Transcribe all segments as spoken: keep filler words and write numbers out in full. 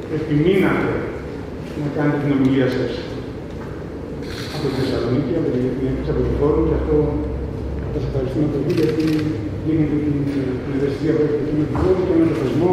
επιμείνατε να κάνετε την ομιλία σας από τη Θεσσαλονίκη, από τη Γενική από το Φόρουμ, και αυτό θα σας ευχαριστούμε πολύ, γιατί γίνεται την ευαισθησία που έχετε με την πόλη και με τον θεσμό,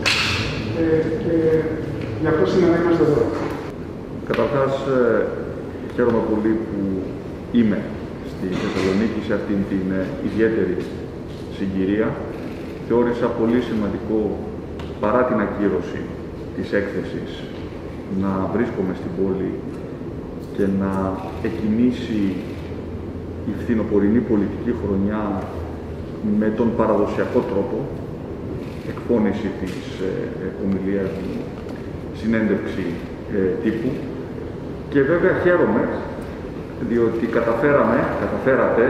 ε, και γι' αυτό σήμερα είμαστε εδώ. Καταρχάς, ε, χαίρομαι πολύ που είμαι στη Θεσσαλονίκη σε αυτήν την ε, ιδιαίτερη συγκυρία. Θεώρησα πολύ σημαντικό, παρά την ακύρωση της έκθεσης, να βρίσκομαι στην πόλη και να εκκινήσει η φθινοπορεινή πολιτική χρονιά με τον παραδοσιακό τρόπο, εκφώνηση της ε, ομιλίας μου, συνέντευξη ε, τύπου. Και βέβαια χαίρομαι, διότι καταφέραμε, καταφέρατε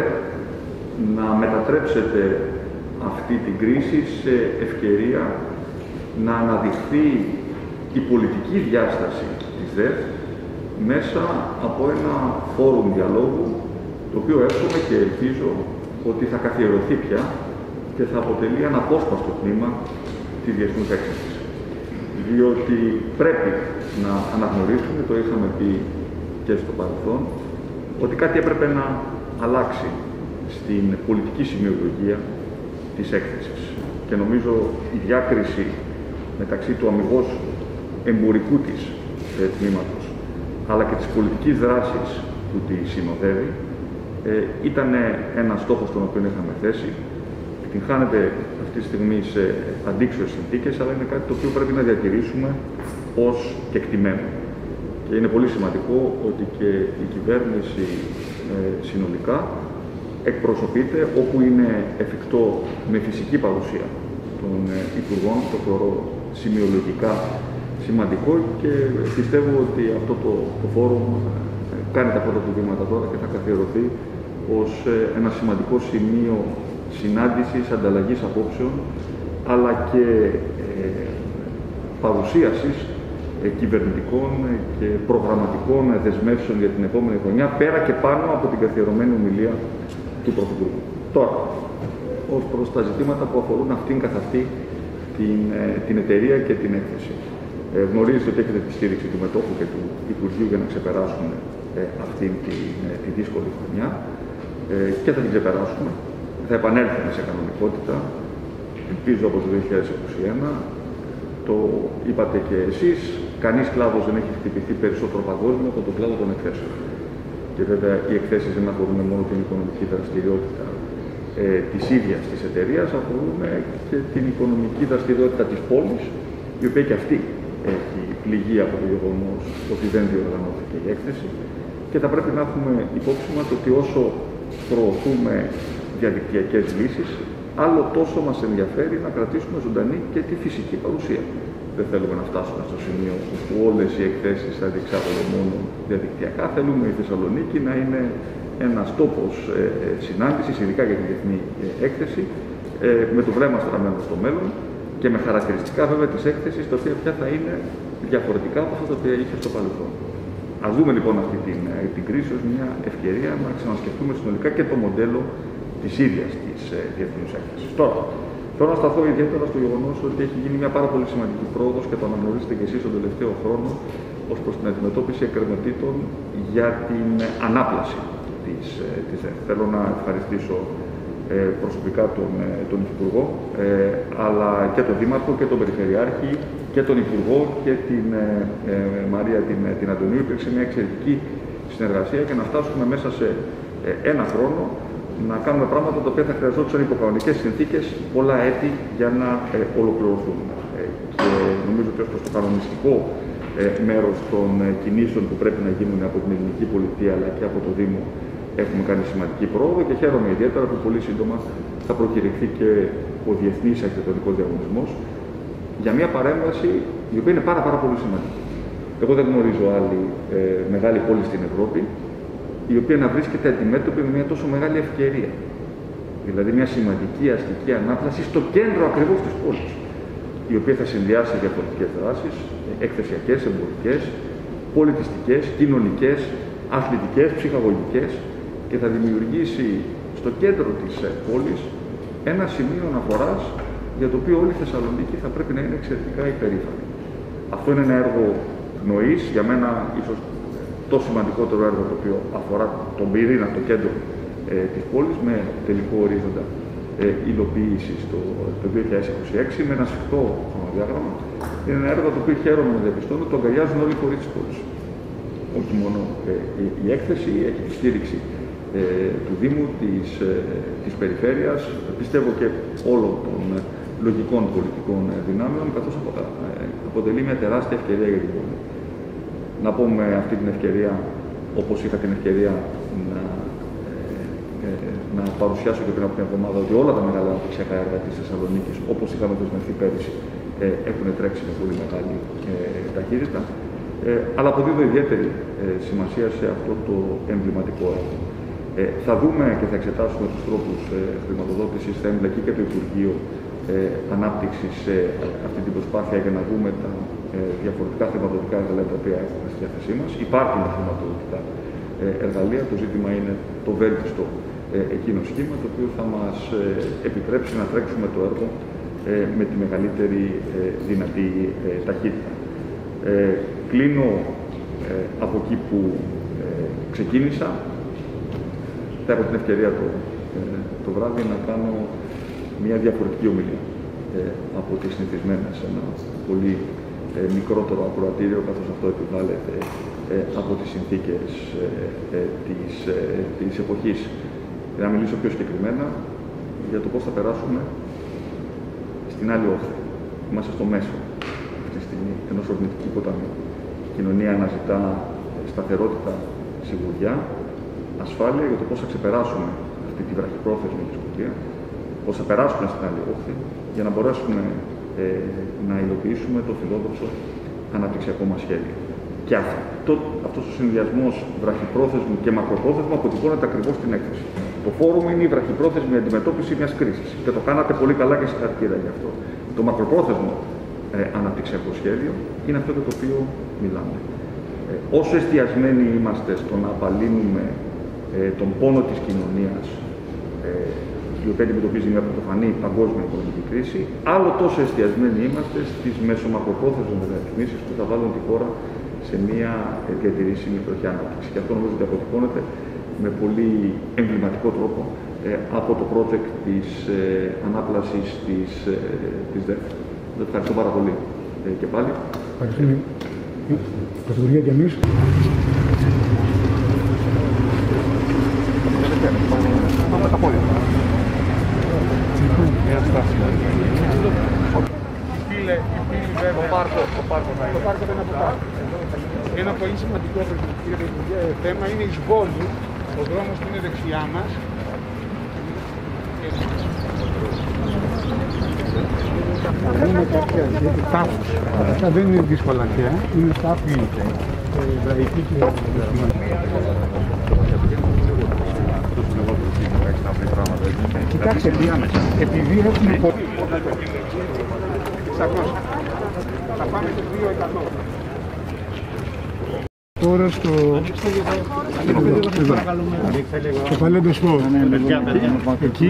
να μετατρέψετε αυτή την κρίση σε ευκαιρία να αναδειχθεί η πολιτική διάσταση της ΔΕΘ μέσα από ένα φόρουμ διαλόγου, το οποίο εύχομαι και ελπίζω ότι θα καθιερωθεί πια και θα αποτελεί αναπόσπαστο τμήμα της διεθνούς έκθεσης. Διότι πρέπει να αναγνωρίσουμε, το είχαμε πει και στο παρελθόν, ότι κάτι έπρεπε να αλλάξει στην πολιτική σημειολογία της έκθεσης. Και νομίζω η διάκριση μεταξύ του αμιγώς εμπορικού της ε, τμήματος, αλλά και της πολιτικής δράσης που τη συνοδεύει, ε, ήταν ένας στόχος τον οποίο είχαμε θέσει. Την χάνεται αυτή τη στιγμή σε αντίξωες συνθήκες, αλλά είναι κάτι το οποίο πρέπει να διατηρήσουμε ως κεκτημένο. Και είναι πολύ σημαντικό ότι και η κυβέρνηση ε, συνολικά εκπροσωπείται όπου είναι εφικτό με φυσική παρουσία των ε, Υπουργών. Το θεωρώ σημειολογικά σημαντικό και πιστεύω ότι αυτό το, το φόρουμ ε, κάνει τα πρώτα του βήματα τώρα και θα καθιερωθεί ως ε, ένα σημαντικό σημείο συνάντησης, ανταλλαγής απόψεων, αλλά και ε, παρουσίασης ε, κυβερνητικών και προγραμματικών δεσμεύσεων για την επόμενη χρονιά, πέρα και πάνω από την καθιερωμένη ομιλία του Πρωθυπουργού. Τώρα, ως προς τα ζητήματα που αφορούν αυτήν καθ' αυτή την, ε, την εταιρεία και την έκθεση. Ε, γνωρίζετε ότι έχετε τη στήριξη του μετόχου και του Υπουργείου για να ξεπεράσουμε ε, αυτήν την, ε, τη δύσκολη χρονιά ε, και θα την ξεπεράσουμε. Θα επανέλθουμε σε κανονικότητα, ελπίζω από το δύο χιλιάδες είκοσι ένα. Το είπατε και εσείς, κανείς κλάδος δεν έχει χτυπηθεί περισσότερο παγκόσμιο από τον κλάδο των εκθέσεων. Και βέβαια οι εκθέσεις δεν αφορούν μόνο την οικονομική δραστηριότητα ε, της ίδιας της εταιρείας, αφορούν και την οικονομική δραστηριότητα της πόλης, η οποία και αυτή έχει πληγεί από το γεγονός ότι δεν διοργανώθηκε η έκθεση. Και θα πρέπει να έχουμε υπόψη μας ότι όσο προωθούμε διαδικτυακές λύσεις, άλλο τόσο μας ενδιαφέρει να κρατήσουμε ζωντανή και τη φυσική παρουσία. Δεν θέλουμε να φτάσουμε στο σημείο που όλες οι εκθέσεις θα διεξάγονται μόνο διαδικτυακά. Θέλουμε η Θεσσαλονίκη να είναι ένας τόπος ε, συνάντησης, ειδικά για τη διεθνή ε, έκθεση, ε, με το βλέμμα στραμμένο στο μέλλον και με χαρακτηριστικά βέβαια της έκθεσης, τα οποία πια θα είναι διαφορετικά από αυτά τα οποία είχε στο παρελθόν. Ας δούμε λοιπόν αυτή την, την κρίση ως μια ευκαιρία να ξανασκεφτούμε συνολικά και το μοντέλο της ίδιας της ε, διεθνούς έκθεσης. Τώρα, θέλω να σταθώ ιδιαίτερα στο γεγονός ότι έχει γίνει μια πάρα πολύ σημαντική πρόοδος και το αναγνωρίσετε και εσείς τον τελευταίο χρόνο ως προς την αντιμετώπιση εκκρεμωτήτων για την ανάπλαση της, ε, της ΔΕΘ. Θέλω να ευχαριστήσω ε, προσωπικά τον, ε, τον Υφυπουργό, ε, αλλά και τον Δήμαρχο και τον Περιφερειάρχη και τον Υπουργό και την ε, ε, Μαρία την, την Αντωνίου. Υπήρξε μια εξαιρετική συνεργασία για να φτάσουμε μέσα σε ε, ένα χρόνο να κάνουμε πράγματα τα οποία θα χρειαζόντουσαν υπό κανονικές συνθήκες πολλά έτη για να ε, ολοκληρωθούν. Ε, και νομίζω ότι ως προς το κανονιστικό ε, μέρος των ε, κινήσεων που πρέπει να γίνουν από την ελληνική πολιτεία αλλά και από το Δήμο έχουμε κάνει σημαντική πρόοδο και χαίρομαι ιδιαίτερα που πολύ σύντομα θα προκηρυχθεί και ο Διεθνής Αρχιτεκτονικός Διαγωνισμός για μια παρέμβαση η οποία είναι πάρα, πάρα πολύ σημαντική. Εγώ δεν γνωρίζω άλλη ε, μεγάλη πόλη στην Ευρώπη η οποία να βρίσκεται αντιμέτωπη με μια τόσο μεγάλη ευκαιρία. Δηλαδή μια σημαντική αστική ανάπλαση στο κέντρο ακριβώς της πόλης, η οποία θα συνδυάσει διαφορετικές δράσεις, εκθεσιακές, εμπορικές, πολιτιστικές, κοινωνικές, αθλητικές, ψυχαγωγικές και θα δημιουργήσει στο κέντρο της πόλης ένα σημείο αναφοράς για το οποίο όλη η Θεσσαλονίκη θα πρέπει να είναι εξαιρετικά υπερήφανη. Αυτό είναι ένα έργο πνοής, για μένα ίσως το σημαντικότερο έργο το οποίο αφορά τον πυρήνα, το κέντρο ε, της πόλης, με τελικό ορίζοντα ε, υλοποίηση το, το δύο χιλιάδες είκοσι έξι, με ένα σφιχτό χρονοδιάγραμμα. Είναι ένα έργο το οποίο χαίρομαι να διαπιστώνω ότι το αγκαλιάζουν όλοι οι φορείς της πόλης. Όχι μόνο ε, η, η έκθεση έχει τη στήριξη ε, του Δήμου, της, ε, της Περιφέρειας, πιστεύω και όλων των ε, λογικών πολιτικών ε, δυνάμεων, καθώς απο, ε, αποτελεί μια τεράστια ευκαιρία για την πόλη. Να πω με αυτή την ευκαιρία, όπως είχα την ευκαιρία να, ε, ε, να παρουσιάσω και πριν από μια εβδομάδα, ότι όλα τα μεγάλα αναπτυξιακά έργα της Θεσσαλονίκης, όπως είχαμε δεσμευθεί πέρυσι, ε, έχουν τρέξει με πολύ μεγάλη ε, ταχύτητα. Ε, αλλά αποδίδω ιδιαίτερη ε, σημασία σε αυτό το εμβληματικό έργο. Ε, θα δούμε και θα εξετάσουμε τους τρόπους ε, χρηματοδότησης, θα εμπλακεί και το Υπουργείο ε, Ανάπτυξης σε ε, αυτή την προσπάθεια για να δούμε τα ε, διαφορετικά χρηματοδοτικά εργαλεία τα οποία έχουμε στη διάθεσή μας. Υπάρχουν χρηματοδοτικά ε, εργαλεία, το ζήτημα είναι το βέλτιστο ε, εκείνο σχήμα, το οποίο θα μας ε, επιτρέψει να τρέξουμε το έργο ε, με τη μεγαλύτερη ε, δυνατή ε, ταχύτητα. Ε, κλείνω ε, από εκεί που ε, ξεκίνησα. Θα έχω την ευκαιρία το, ε, το βράδυ να κάνω μια διαφορετική ομιλία ε, από τις συνηθισμένες, ένα πολύ ε, μικρότερο ακροατήριο, καθώς αυτό επιβάλλεται ε, από τις συνθήκες ε, ε, της, ε, της εποχής. Για να μιλήσω πιο συγκεκριμένα για το πώς θα περάσουμε στην άλλη όχθη. Είμαστε στο μέσο αυτή τη στιγμή ενός ορεινητικού ποταμού. Η κοινωνία αναζητά σταθερότητα, σιγουριά, ασφάλεια για το πώς θα ξεπεράσουμε αυτή τη βραχυπρόθεσμη δυσκολία, πώς θα περάσουμε στην άλλη όχθη για να μπορέσουμε ε, να υλοποιήσουμε το φιλόδοξο αναπτυξιακό μας σχέδιο. Και αυτό, αυτός ο συνδυασμός βραχυπρόθεσμου και μακροπρόθεσμου αποτυπώνεται ακριβώς στην έκθεση. Το φόρουμ είναι η βραχυπρόθεσμη αντιμετώπιση μιας κρίσης και το κάνατε πολύ καλά και συγχαρητήρια γι' αυτό. Το μακροπρόθεσμο ε, αναπτυξιακό σχέδιο είναι αυτό για το οποίο μιλάμε. Ε, όσο εστιασμένοι είμαστε στο να απαλύνουμε ε, τον πόνο της κοινωνίας, ε, η οποία αντιμετωπίζει μια πρωτοφανή παγκόσμια οικονομική κρίση, άλλο τόσο εστιασμένοι είμαστε στις μεσομακροπρόθεσμες μεταρρυθμίσεις που θα βάλουν τη χώρα σε μια διατηρήσιμη τροχιά ανάπτυξη. Και αυτό νομίζω ότι αποτυπώνεται με πολύ εμβληματικό τρόπο ε, από το project της ε, ανάπλασης της, ε, της ΔΕΦ. Ευχαριστώ πάρα πολύ ε, και πάλι. Ευχαριστούμε. Καθηγορία και εμείς. Πάμε τα πόδια. Μια στάση. Φίλε, το πάρκο, το πάρκο θα είναι. Το πάρκο δεν είναι από κάτω. Ένα πολύ σημαντικό θέμα είναι η Σβόλου. Ο δρόμος που είναι δεξιά μας. Είναι κάποια τάφους. Αυτά δεν είναι δύσκολα αρχαία. Είναι τάφοι εβραϊκοί και κοιτάξτε, επειδή έχουμε πολύ θα πάμε στο δύο εκατό. Τώρα στο... στο Παλέντο Σπορ. Εκεί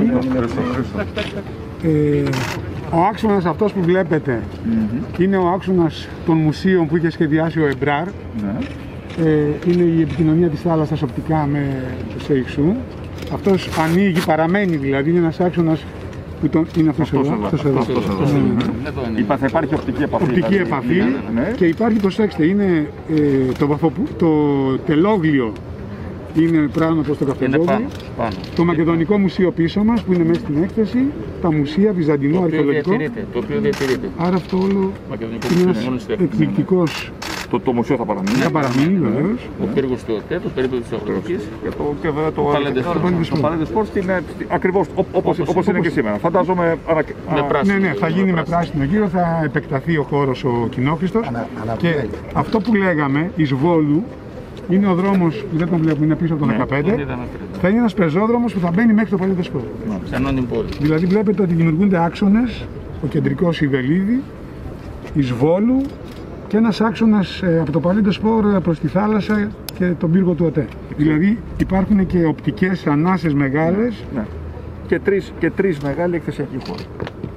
ε, ο άξονας αυτός που βλέπετε mm-hmm. είναι ο άξονας των μουσείων που είχε σχεδιάσει ο Εμπράρ. Mm-hmm. ε, είναι η επικοινωνία της θάλασσας οπτικά με το Σέιξου. Αυτός ανοίγει, παραμένει δηλαδή, είναι ένας άξονας που τον... είναι αυτός εδώ. Αυτός εδώ. Αυτός εδώ. Mm-hmm. Θα υπάρχει οπτική επαφή. Οπτική δηλαδή. επαφή ναι. Και υπάρχει, προσέξτε, είναι ε, το, βαφοπου... το τελόγλιο. Είναι πράγμα προς το Καυτογλώδιο. Το Μακεδονικό Μουσείο πίσω μας που είναι μέσα στην έκθεση. Τα μουσεία, βυζαντινό, το αρχαιολογικό. Το οποίο διατηρείται. Άρα αυτό όλο είναι ένας εκπληκτικός. Το, το μουσείο θα παραμείνει. Θα παραμείνει βεβαίως. Ο πύργος του ΟΤΕ, το περίπου της Αγροτικής. Και το, και το, το Παλέντε Σπορ ακριβώς όπως είναι και σήμερα. Φαντάζομαι. Ναι, ναι, θα γίνει με πράσινο γύρο, θα επεκταθεί ο χώρος ο κοινόχρηστος. Και αυτό που λέγαμε, εις Βόλου, είναι ο δρόμος που δεν τον βλέπουμε, είναι πίσω από το δεκαπέντε. Θα είναι ένας πεζόδρομος που θα μπαίνει μέχρι το Παλέντε Σπορ. Δηλαδή βλέπετε ότι δημιουργούνται άξονες, ο κεντρικός η Βελίδη, εις Βόλου και ένας άξονας ε, από το Παλέντε Σπορ προς τη θάλασσα και τον πύργο του ΟΤΕ. Δηλαδή υπάρχουν και οπτικές ανάσες μεγάλες. Ναι. Και τρεις, και τρεις μεγάλοι εκθεσιακοί χώροι.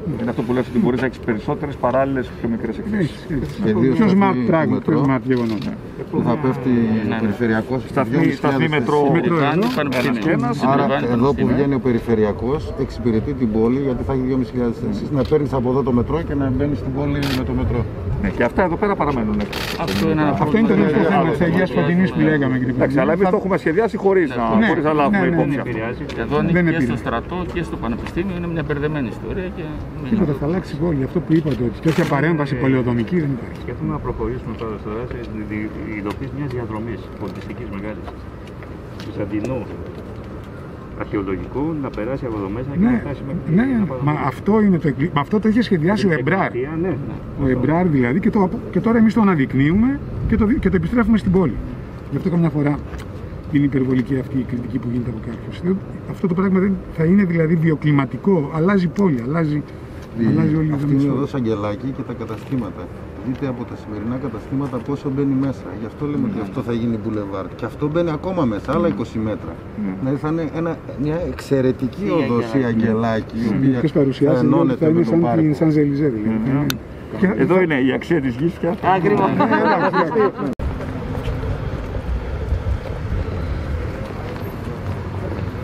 Είναι αυτό που λες ότι μπορείς να έχεις περισσότερες παράλληλες πιο μικρές εκθέσεις. Πιο smart πράγμα, πιο smart γεγονότα. Θα πέφτει περιφερειακός Σταθμή μετρό και ένας. Άρα εδώ που βγαίνει ο περιφερειακός εξυπηρετεί την πόλη, γιατί θα έχει δυόμισι χιλιάδες θέσεις. Να παίρνεις από εδώ το μετρό και να μπαίνεις στην πόλη με το μετρό. Ναι, και αυτά εδώ πέρα παραμένουν. Αυτό είναι, αυτό είναι το δεύτερο θέμα της Αγίας Φωτεινής που λέγαμε. Εντάξει, αλλά εμείς το έχουμε σχεδιάσει χωρίς να, χωρίς να λάβουμε υπόψη αυτό. Εδώ είναι και στο στρατό και στο πανεπιστήμιο, είναι μια μπερδεμένη ιστορία. Και... Τίποτα, θα αλλάξει η πόλη. Αυτό που είπατε, ότι τέτοια παρέμβαση πολεοδομική δεν υπάρχει. Σκέφτομαι να προχωρήσουμε τώρα τώρα σε υλοποίηση μιας διαδρομής πολιτιστικής μεγάλης. Βυζαντινού αρχαιολογικού, να περάσει από εδώ μέσα και Ναι, να φτάσει μέχρι ναι, μα αυτό, είναι το, εκπλη- μα αυτό το είχε σχεδιάσει ο Εμπράρ. Ναι. Ο Εμπράρ δηλαδή, και, το, και τώρα εμείς το αναδεικνύουμε και το, και το επιστρέφουμε στην πόλη. Γι' αυτό καμιά φορά είναι υπερβολική αυτή η κριτική που γίνεται από κάποιους. Αυτό το πράγμα δεν, θα είναι δηλαδή βιοκλιματικό, αλλάζει η πόλη, αλλάζει, αλλάζει όλη η Αυτή είναι δομή. εδώ Αγγελάκη και τα καταστήματα. Δείτε από τα σημερινά καταστήματα πόσο μπαίνει μέσα. Γι' αυτό λέμε ότι αυτό θα γίνει μπουλεβάρ. Και αυτό μπαίνει ακόμα μέσα, άλλα είκοσι μέτρα. Δηλαδή θα είναι ένα, μια εξαιρετική οδός η Αγγελάκη. Η οποία Ποιος παρουσιάζει ότι θα ενώνεται με είναι το σαν πάρκο. την Σανζελιζέ δηλαδή. Και- Εδώ είναι η αξία της γης πια. Ακριβώς.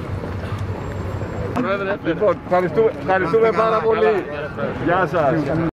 Λοιπόν, ευχαριστούμε, ευχαριστούμε πάρα πολύ. Γεια σας.